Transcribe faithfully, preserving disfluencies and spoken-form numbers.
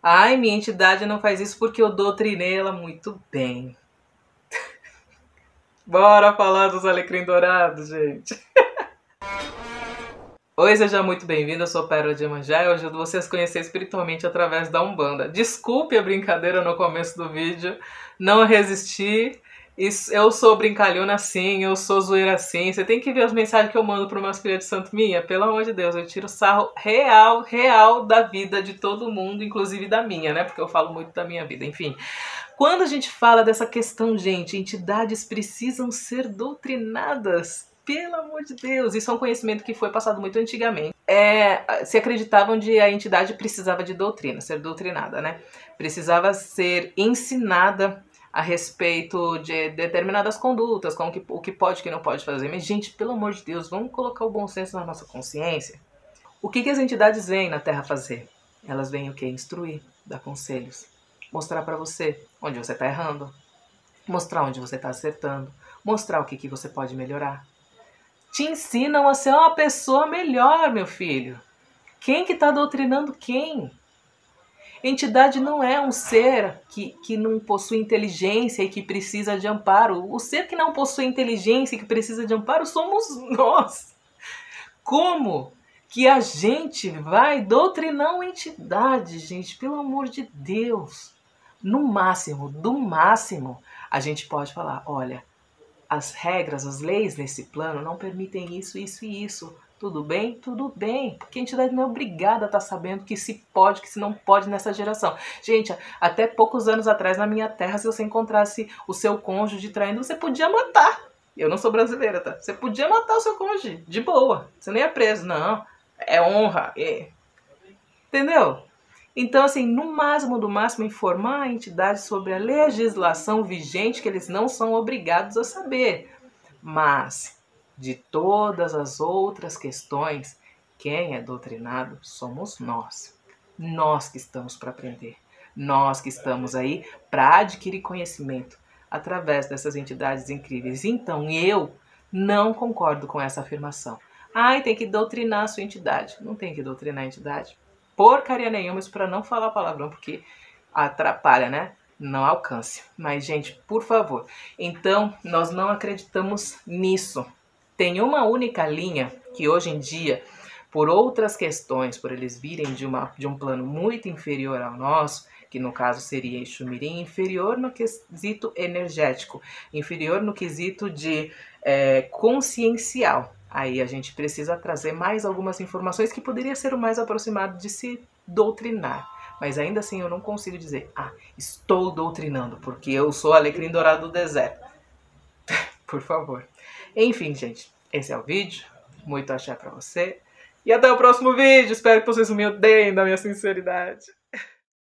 Ai, minha entidade não faz isso porque eu doutrinei ela muito bem. Bora falar dos alecrim dourados, gente. Oi, seja muito bem-vindo, eu sou Pérola de Iemanjá e eu ajudo vocês a conhecer espiritualmente através da Umbanda. Desculpe a brincadeira no começo do vídeo, não resisti. Eu sou brincalhona sim, eu sou zoeira sim. Você tem que ver as mensagens que eu mando para meus filhos de santo minha. Pelo amor de Deus, eu tiro sarro real, real da vida de todo mundo, inclusive da minha, né? Porque eu falo muito da minha vida, enfim. Quando a gente fala dessa questão, gente, entidades precisam ser doutrinadas. Pelo amor de Deus, isso é um conhecimento que foi passado muito antigamente. É, se acreditavam de a entidade precisava de doutrina, ser doutrinada, né? Precisava ser ensinada a respeito de determinadas condutas, como que, o que pode e o que não pode fazer. Mas, gente, pelo amor de Deus, vamos colocar o bom senso na nossa consciência. O que, que as entidades vêm na Terra fazer? Elas vêm o quê? Instruir, dar conselhos, mostrar para você onde você está errando, mostrar onde você está acertando, mostrar o que, que você pode melhorar. Te ensinam a ser uma pessoa melhor, meu filho. Quem que está doutrinando quem? Entidade não é um ser que, que não possui inteligência e que precisa de amparo. O ser que não possui inteligência e que precisa de amparo somos nós. Como que a gente vai doutrinar uma entidade, gente? Pelo amor de Deus. No máximo, do máximo, a gente pode falar, olha, as regras, as leis nesse plano não permitem isso, isso e isso. Tudo bem? Tudo bem. Porque a entidade não é obrigada a estar sabendo que se pode, que se não pode nessa geração. Gente, até poucos anos atrás na minha terra, se você encontrasse o seu cônjuge traindo, você podia matar. Eu não sou brasileira, tá? Você podia matar o seu cônjuge, de boa. Você nem é preso, não. É honra. É. Entendeu? Então, assim, no máximo do máximo, informar a entidade sobre a legislação vigente que eles não são obrigados a saber. Mas, de todas as outras questões, quem é doutrinado somos nós. Nós que estamos para aprender. Nós que estamos aí para adquirir conhecimento através dessas entidades incríveis. Então, eu não concordo com essa afirmação. Ai, tem que doutrinar a sua entidade. Não tem que doutrinar a entidade. Porcaria nenhuma, isso para não falar palavrão, porque atrapalha, né? Não alcance. Mas, gente, por favor. Então, nós não acreditamos nisso. Tem uma única linha que hoje em dia, por outras questões, por eles virem de, uma, de um plano muito inferior ao nosso, que no caso seria Exumirim, inferior no quesito energético, inferior no quesito de é, consciencial. Aí a gente precisa trazer mais algumas informações que poderia ser o mais aproximado de se doutrinar. Mas ainda assim eu não consigo dizer, ah, estou doutrinando, porque eu sou alecrim dourado do deserto. Por favor. Enfim, gente, esse é o vídeo. Muito axé pra você. E até o próximo vídeo. Espero que vocês me odeiem da minha sinceridade.